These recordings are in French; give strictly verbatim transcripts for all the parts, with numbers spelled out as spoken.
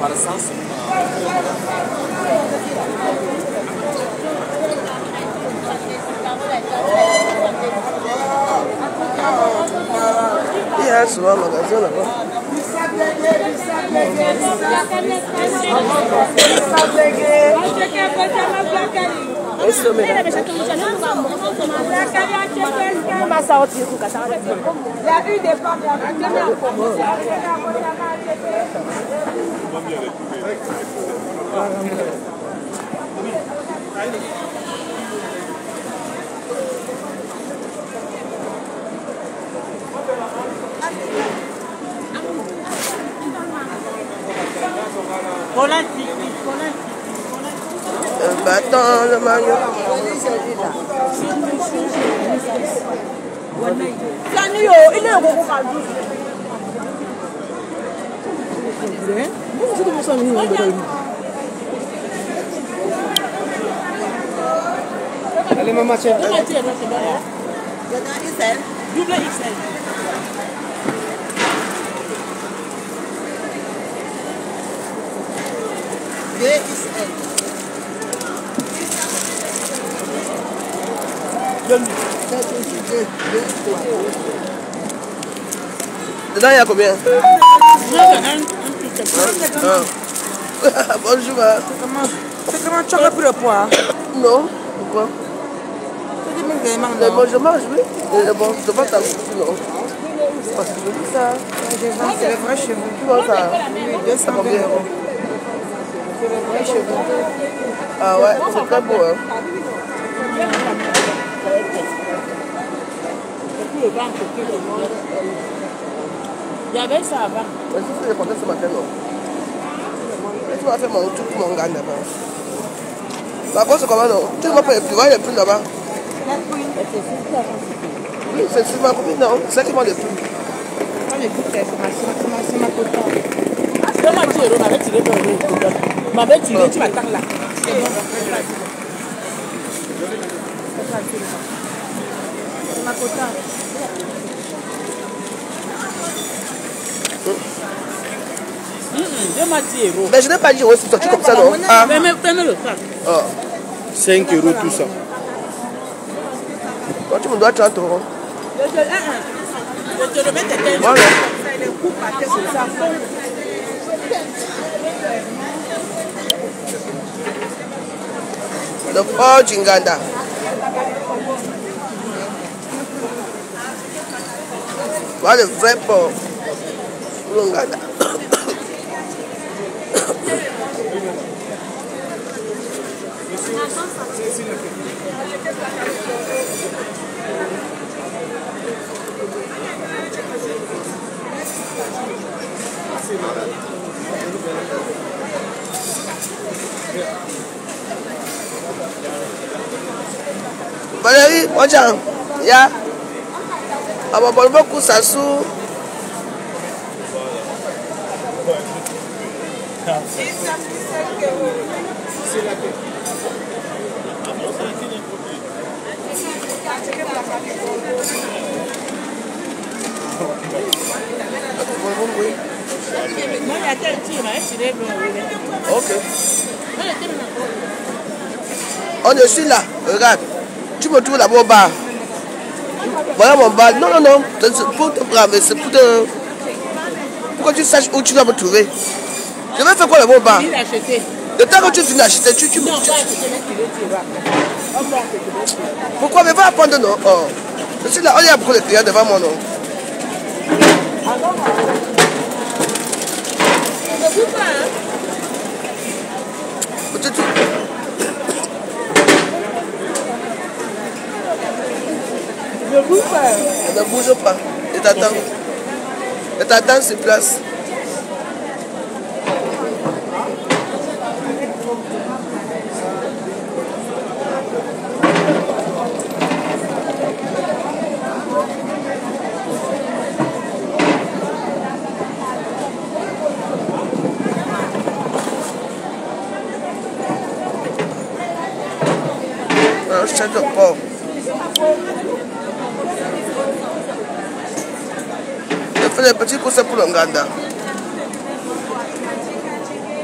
par sens. Il y a souvent un magasin là-bas. Un bâton de Mario. Il est au allez, maman, tiens. Double X L. Double X L. deux X L. Dedans, il y a combien? Bonjour. C'est comment tu as pris le poids? Non. Pourquoi? Bon, je mange, oui. Bon, je ne pas t'en non. Parce que je dis ça. C'est le vrai cheveu. Tu vois ça? Oui, deux cents euros. C'est le vrai cheveu. Ah ouais, c'est très beau, hein. Il y avait ça avant. Mais si tu le portais ce matin, non. Tu vas faire mon truc pour mon gars là-bas. La bosse, c'est comment non? Tu ne vas pas les plus, les plus là-bas. Oui, c'est ma copine, non? C'est elle qui m'a les plus. C'est ma copine. C'est ma tiré, on m'avait tiré dans le m'avait tiré, tu m'attends là. C'est ma copine. Mais je n'ai pas dit aussi sorti comme ça, non? Ah. cinq euros tout ça. Toi, tu me dois trente euros. Je te remets tes têtes. Voilà. Le port d'Inganda. Voilà le vrai port d'Inganda. Valérie, bonjour. Ya. Aba bon beaucoup ça sous. Ok. On est sur là, regarde. Tu me trouves là-bas au bar. Voilà mon bar. Non, non, non. C'est pour te braver, c'est pour te. Pour que tu saches où tu dois me trouver. Je vais faire quoi là-bas au bar? Le temps que tu finis d'acheter, tu. tu, tu, tu... Pourquoi? Mais va apprendre, non? Oh. Je suis là, on y a beaucoup de clients devant moi, non? Peut-être. Ne bouge pas. Ne bouge pas. Et t'attends. Et t'attends sur place. Un chef de porc. Je fais des petits coussins pour le Nganda.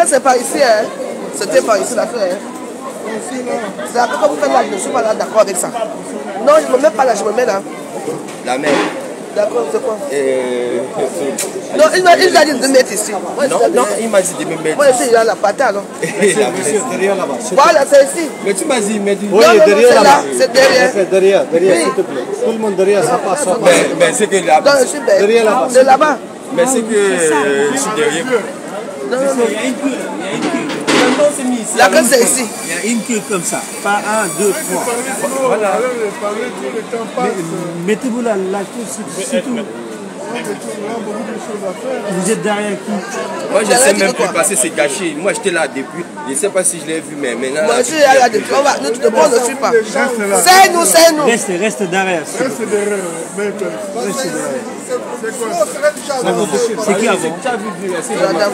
c'est pas ici, hein. C'était pas ici l'affaire. Hein. C'est après quand vous faites là, je ne suis pas là d'accord avec ça. Non, je ne me mets pas là, je me mets là. La mer. D'accord, c'est quoi? Euh... Non, il m'a dit de me mettre ici. Moi, non, non, il m'a dit de me mettre. Moi, je suis là, la patate alors. Monsieur, derrière là-bas. Voilà, c'est ici. Mais tu m'as dit, il m'a dit. Oui, derrière là-bas. C'est derrière. Derrière, derrière, s'il te plaît. Tout le monde derrière, ça passe. Ça passe. Mais, mais c'est que là-bas. Non, je suis derrière. Derrière là-bas. De là-bas. Mais c'est que euh, je suis derrière. Non, non, non. Il y a une queue, il y a une queue. La queue, c'est ici. Il y a une queue comme ça. Pas un, deux, trois. Voilà. Mettez-vous là, la queue, c'est tout. Vous êtes derrière qui? Moi, je ne sais même plus passer, c'est caché. Moi, j'étais là depuis. Je ne sais pas si je l'ai vu, mais maintenant. Moi, je suis là depuis. On va, nous, tout le monde ne suit pas. C'est nous, c'est nous. Reste, reste derrière. Reste derrière. Reste derrière. C'est quoi? C'est qui avant? Tu as vu, c'est la dame.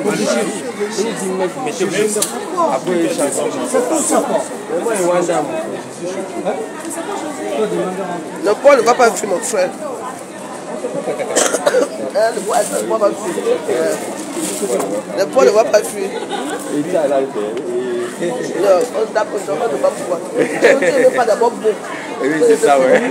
Après, il change. Moi, il y a une dame. Le Paul ne va pas fuir mon frère. Le Paul ne va pas fuir. Il est à la Non, on d'accord, on ne va pas pouvoir. Tu ne pas d'abord beau. Oui, c'est ça, ouais.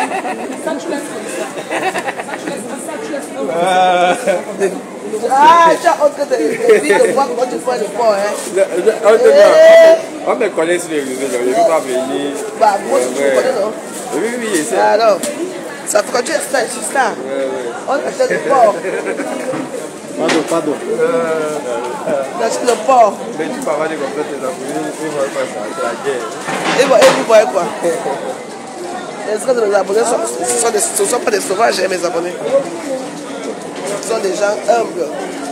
Ah, tu as honte de dire de voir comment tu fais le port, hein. On me connaît sur les réseaux, je ne veux pas venir. Bah, moi, tu me connais, non? Oui, oui, c'est ça. Alors, ça fait quand tu es star, je suis star. On achète le port. Pardon, pardon. On achète le port. Mais tu peux avoir des complètes des abonnés, ils vont faire ça, c'est la guerre. Et vous voyez quoi? Est-ce que mes abonnés sont, sont des, ce ne sont pas des sauvages, hein, mes abonnés? Ce sont des gens humbles.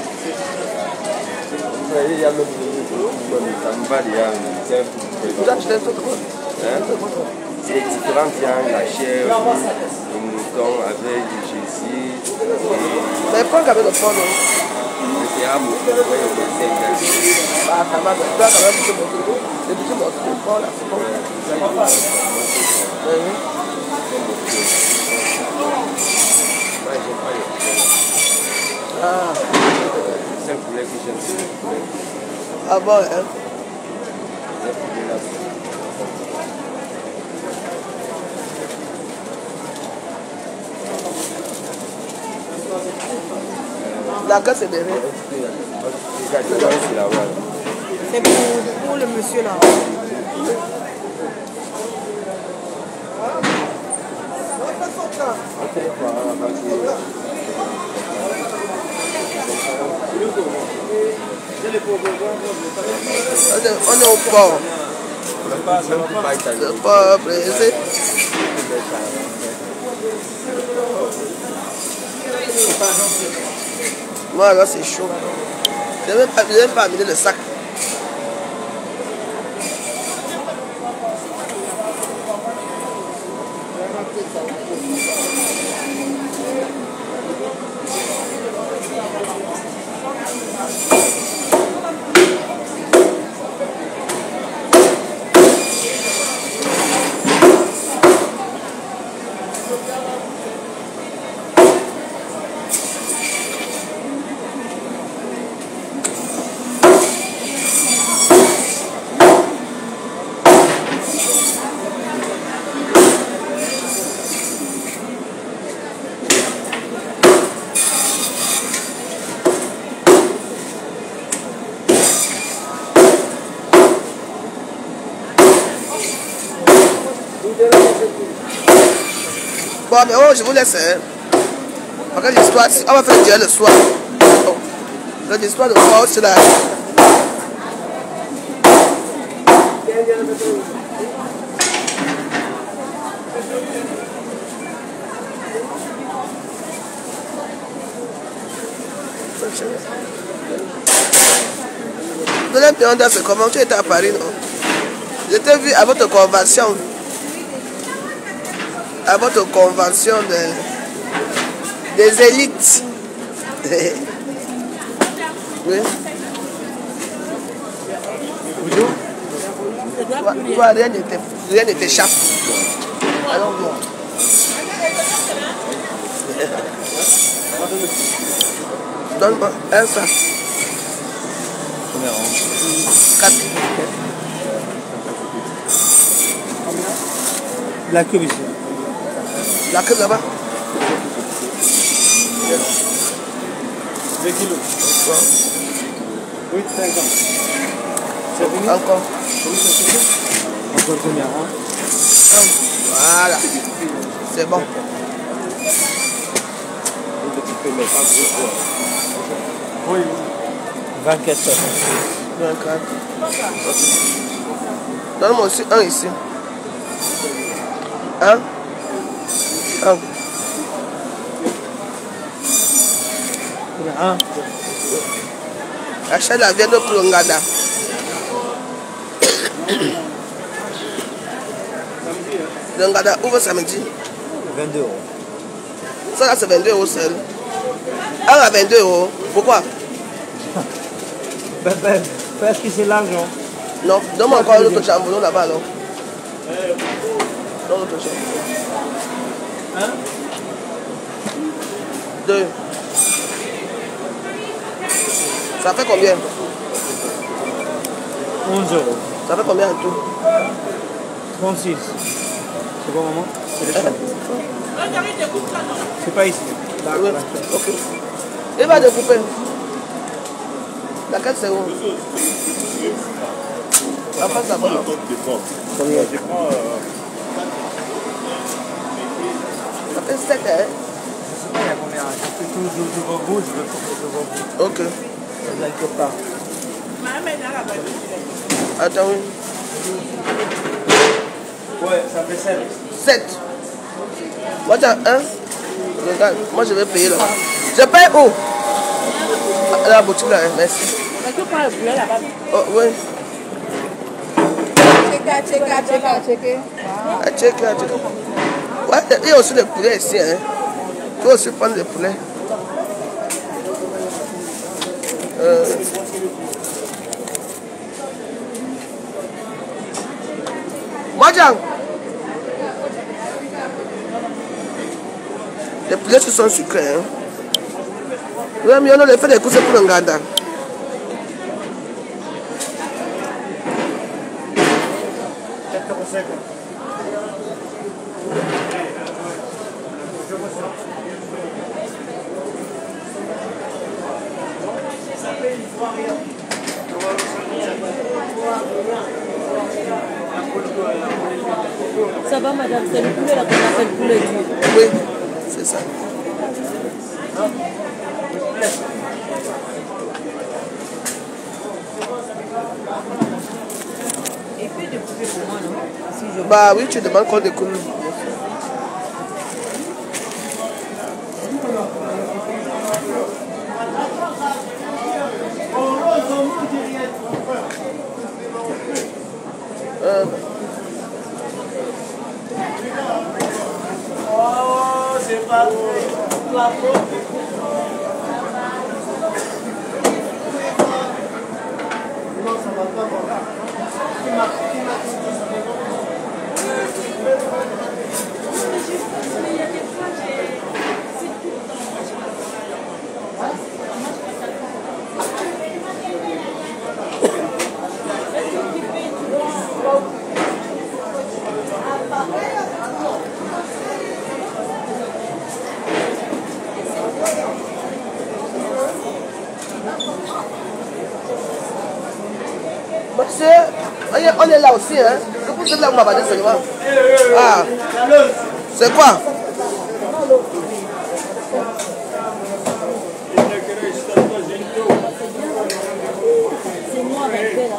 Il y a même des ça me va, il y a un Vous achetez tout quoi? c'est différent, il y a la chair, le mouton avec du jésus. Mais pas quand même le port, non? C'est à vous, vous voyez, c'est Bah, quand même, tu dois quand même te montrer. Les petits morceaux de port, là, c'est bon. Ah. C'est un poulet que j'aime. Ah bon, hein? La casse est derrière. C'est pour, pour le monsieur là. On est au port. Le port pressé. Moi là c'est chaud. Je n'ai même pas, même pas amené le sac. Bon, mais oh, je vous laisse. Hein. Regarde l'histoire, on va faire le dialogue le soir. Oh. Regarde l'histoire de soir, c'est là. De l'impianda, c'est comment tu étais à Paris, non? Je t'ai vu à votre convention. À votre convention de, des élites. Oui. Toi, toi rien ne t'échappe. Allons voir. Donne-moi un ça. Combien hein? quatre. La queue, monsieur. La queue là-bas. deux kilos. Oui, cinquante. C'est fini? Encore. Encore combien hein? Voilà. C'est bon. Oui. vingt-quatre. vingt-quatre. Donne-moi aussi un ici. Un. Un. Un. Achète la viande pour le ngada. Le ngada ouvre samedi. vingt-deux euros. Ça là c'est vingt-deux euros seul. Un à vingt-deux euros. Pourquoi? Ben, ben, parce que c'est l'argent. Non, donne-moi encore l'autre jambon là-bas alors. Donne l'autre jambon. Un. Deux. Ça fait combien? onze euros. Ça fait combien en tout? trente-six. C'est bon, maman? C'est le champ. C'est pas ici. Là, Oui. là. Ok. Il va découper. Laquelle c'est où? En face là-bas. Combien? Ça fait sept, hein? Je sais pas, il y a combien? J'ai fait tout devant vous, je veux porter devant vous. Ok. Là, quelque part. Attends, oui. Ouais, ça fait sept. sept. Moi, tu as un. Regarde, moi je vais payer là. Je paye où? À la boutique là, hein. Merci. Tu prends le poulet là-bas. Oh, oui. Checker, checker, checker, checker. Ah, check là, check. Ouais, il y a aussi des poulets ici. Hein. Tu peux aussi prendre des poulets. Euh... Madjang. Les poulets ce sont sucrés. Hein. Oui, mais on a fait des courses pour le ngada. Ça va, madame, c'est le poulet là qu'on appelle poulet dur. Oui, c'est ça. Et puis de poulet pour moi, non? Si je... Bah oui, tu demandes qu'on découle. Euh... Oh, c'est pas la faute. Monsieur, on est là aussi, hein. Vous êtes là où m'a dit seulement. Ah, c'est quoi? C'est moi avec elle là.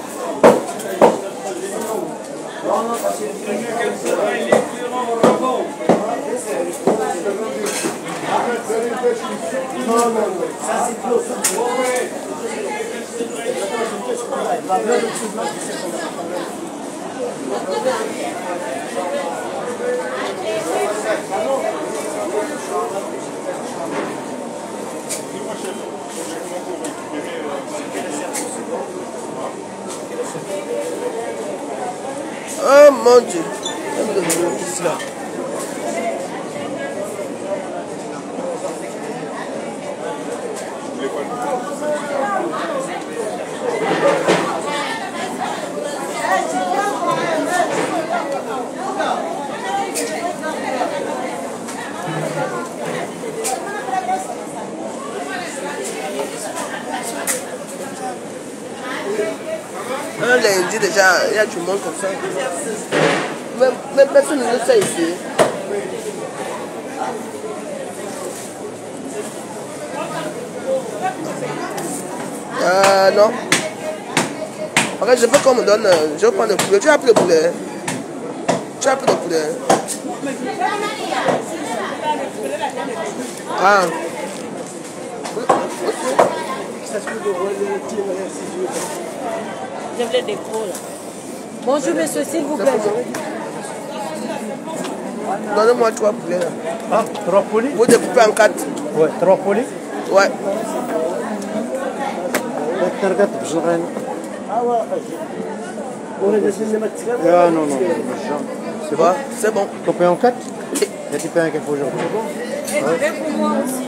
Oh mon Dieu. Ici là. dis déjà, il y a du monde comme ça. Même, même personne ne le sait ici. Euh, non. En fait, je veux qu'on me donne. Je veux prendre le poulet. Tu as pris le poulet? Tu as pris le poulet? Ah. Je voulais des gros là. Bonjour monsieur, s'il vous plaît. Donnez-moi trois poulets là. Ah, trois polis? Vous découpez en quatre. Ouais, trois polis. Ouais. Ah non, non. C'est bon? C'est bon. Tu payes en quatre? Et tu payes un café aujourd'hui. Et pour moi aussi.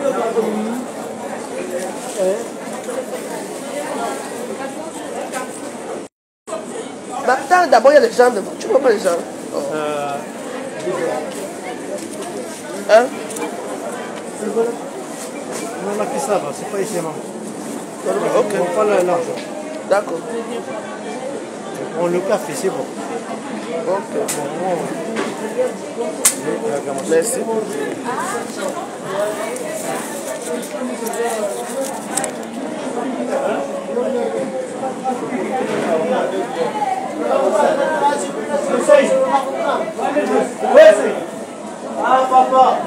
Bah, attends, d'abord il y a les gens devant. Tu vois pas les gens? Oh. Euh, Hein? on a fait ça, bah, c'est pas ici, non. Ok. On prend pas l'argent. D'accord. On prend le café, c'est bon. Ok. Merci. Ah, papa.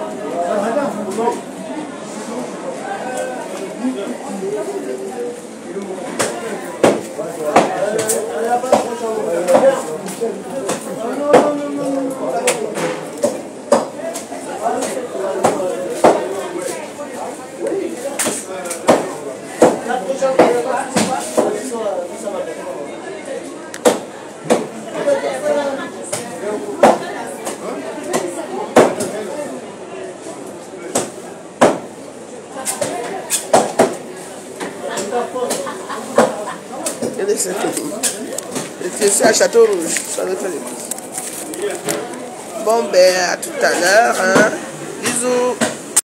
C'est à Château Rouge, ça veut faire les courses. Bon ben à tout à l'heure, hein. Bisous.